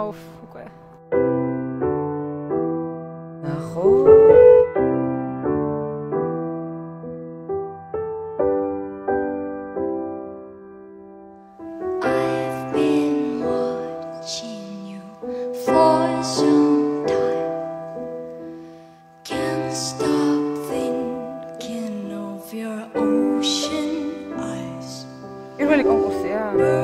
აუφ, უკვე. ნახო. პირველი კონკურსია?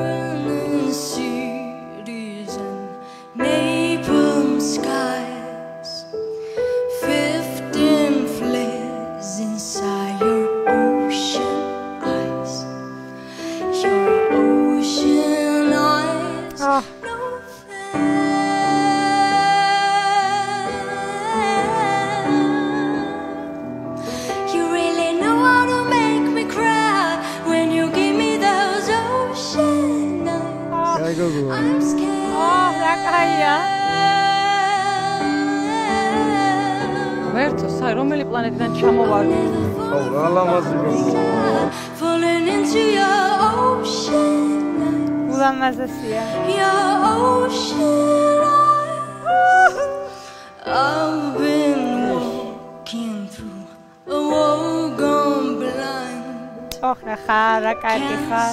ვერთო, საი, რომელი პლანეტიდან ჩამოვარდი? აუ, რა ლამაზი გოგო. ულამაზესია. ოხ, ხარ, რა კარგი ხარ.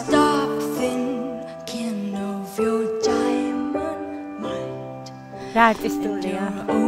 რა არტისტულია.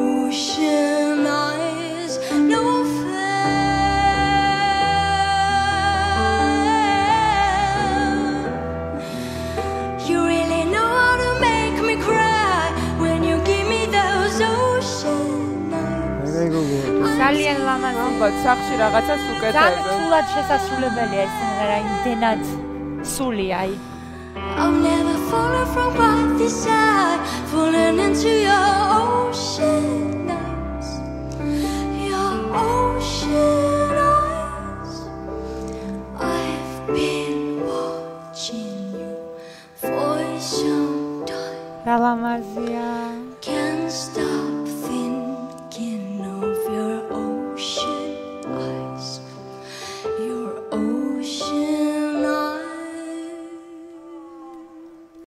ძალიან ლამაზი. ალბათ სახში რაღაცას უკეთებენ. ძალიან თულად შესასრულებელია ეს სიმღერა, იმდენად სულია აი. I'll never fall from the side, falling into your ocean eyes, your ocean eyes. I've been watching you for some time. რა ლამაზია. Can't stop.